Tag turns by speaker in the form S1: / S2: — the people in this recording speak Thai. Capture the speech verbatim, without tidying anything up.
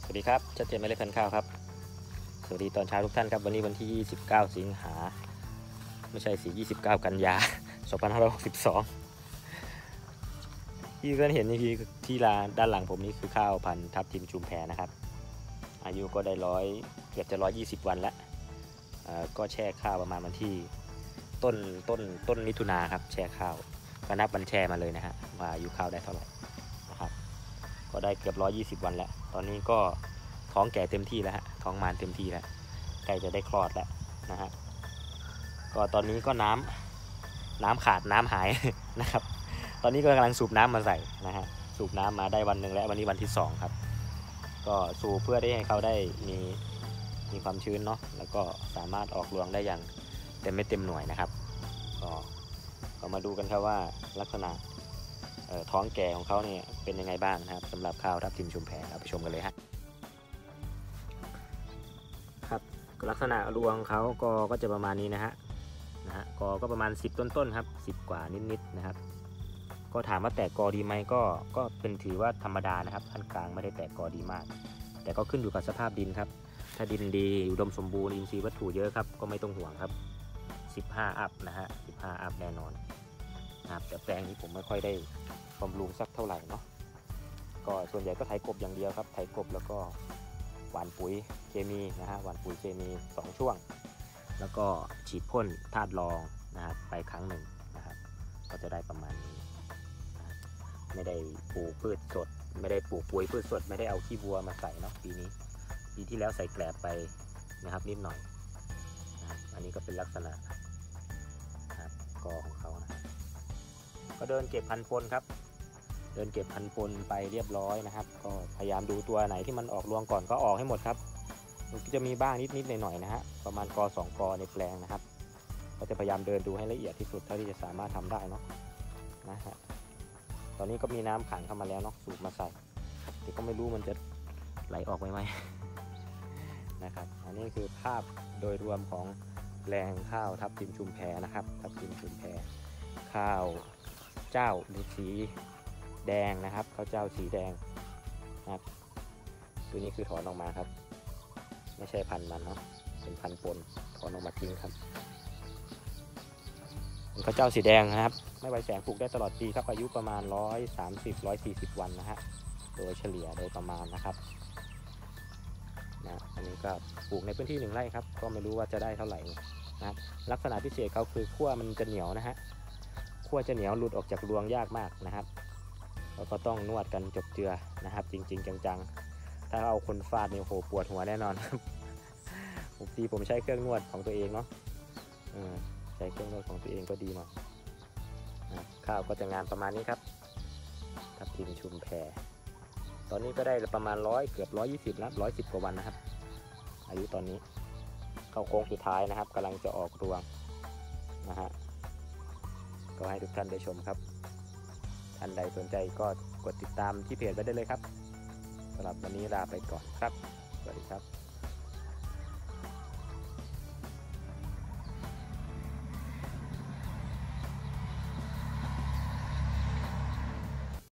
S1: วัสดีครับชัดเจนเมล็ดพันธุ์ข้าวครับสวัสดีตอนเช้าทุกท่านครับวันนี้วันที่ยี่สิบเก้าสิงหาไม่ใช่สิยี่สิบเก้ากันยาสองพันห้าร้อยหกสิบสองที่ท่านเห็นนี่คือที่ลานด้านหลังผมนี่คือข้าวพันธุ์ทับทิมชุมแพนะครับอายุก็ได้ร้อยเกือบจะร้อยยี่สิบวันแล้วก็แช่ข้าวประมาณวันที่ต้นต้นต้นมิถุนาครับแช่ข้าวก็นับวันแช่มาเลยนะฮะว่าอายุข้าวได้เท่าไหร่นะครับก็ได้เกือบร้อยยี่สิบวันแล้วตอนนี้ก็ท้องแก่เต็มที่แล้วฮะท้องมานเต็มที่แล้วใกล้จะได้คลอดแล้วนะฮะก็ตอนนี้ก็น้ำน้ำขาดน้ำหายนะครับตอนนี้ก็กำลังสูบน้ำมาใส่นะฮะสูบน้ำมาได้วันหนึ่งแล้ววันนี้วันที่สองครับก็สูบเพื่อได้ให้เขาได้มีมีความชื้นเนาะแล้วก็สามารถออกรวงได้อย่างเต็มไม่เต็มหน่วยนะครับก็ก็มาดูกันครับว่าลักษณะท้องแก่ของเขาเนี่ยเป็นยังไงบ้างนะครับสำหรับข้าวทับทิมชุมแพเราไปชมกันเลยฮะครับลักษณะรวงเขาก็ก็จะประมาณนี้นะฮะนะฮะกอก็ประมาณสิบต้นๆครับสิบกว่านิดๆนะครับก็ถามว่าแตกกอดีไหมก็ก็เป็นถือว่าธรรมดานะครับขั้นกลางไม่ได้แตกกอดีมากแต่ก็ขึ้นอยู่กับสภาพดินครับถ้าดินดีอุดมสมบูรณ์อินทรีย์วัตถุเยอะครับก็ไม่ต้องห่วงครับสิบห้าอัพนะฮะสิบห้าอัพแน่นอนนะครับแต่แปลงนี้ผมไม่ค่อยได้บำรุงสักเท่าไหร่เนาะก็ส่วนใหญ่ก็ไถกบอย่างเดียวครับไถกบแล้วก็หว่านปุ๋ยเคมีนะฮะหว่านปุ๋ยเคมีสองช่วงแล้วก็ฉีดพ่นธาตุรองนะครับไปครั้งหนึ่งนะครับก็จะได้ประมาณนี้ไม่ได้ปลูกพืชสดไม่ได้ปลูกปุ๋ยพืชสดไม่ได้เอาขี้วัวมาใส่เนาะปีนี้ปีที่แล้วใส่แกลบไปนะครับนิดหน่อยนะอันนี้ก็เป็นลักษณะนะครับกอของเขานะก็เดินเก็บพันธุ์ปนครับเดินเก็บพันธุ์ปนไปเรียบร้อยนะครับก็พยายามดูตัวไหนที่มันออกรวงก่อนก็ออกให้หมดครับมันก็จะมีบ้างนิดๆหน่อยๆนะฮะประมาณกอสองกอในแปลงนะครับก็จะพยายามเดินดูให้ละเอียดที่สุดเท่าที่จะสามารถทำได้เนาะนะฮะตอนนี้ก็มีน้ำขังเข้ามาแล้วเนาะสูบมาใส่แต่ก็ไม่รู้มันจะไหลออกไหมไหมนะครับอันนี้คือภาพโดยรวมของแปลงข้าวทับทิมชุมแพนะครับทับทิมชุมแพข้าวเจ้าหรือสีแดงนะครับข้าวเจ้าสีแดงนะครับตัวนี้คือถอนออกมาครับไม่ใช่พันธุ์มันเนาะเป็นพันธุ์ปนถอนออกมาทิ้งครับเป็นข้าวเจ้าสีแดงนะครับไม่ไว้แสงปลูกได้ตลอดปีครับอายุประมาณร้อยสามสิบร้อยสี่สิบวันนะฮะโดยเฉลี่ยโดยประมาณนะครับนะอันนี้ก็ปลูกในพื้นที่หนึ่งไร่ครับก็ไม่รู้ว่าจะได้เท่าไหร่นะครับลักษณะพิเศษเขาคือขั้วมันจะเหนียวนะฮะขั้วจะเหนียวหลุดออกจากรวงยากมากนะครับเราก็ต้องนวดกันจบเจือนะครับจริงๆจังๆถ้าเอาคนฟาดเนี่ยโหปวดหัวแน่นอนบางทีผมใช้เครื่องนวดของตัวเองเนาะใช้เครื่องนวดของตัวเองก็ดีหน่อยข้าวก็จะงานประมาณนี้ครับทับทิมชุมแพตอนนี้ก็ได้ประมาณร้อยเกือบร้อยยี่สิบแล้วร้อยสิบกว่าวันนะครับอายุตอนนี้เข้าโค้งสุดท้ายนะครับกำลังจะออกรวงนะฮะก็ให้ทุกท่านได้ชมครับท่านใดสนใจก็กดติดตามที่เพจไว้ได้เลยครับสำหรับวันนี้ลาไปก่อนครับสวัสดีครับ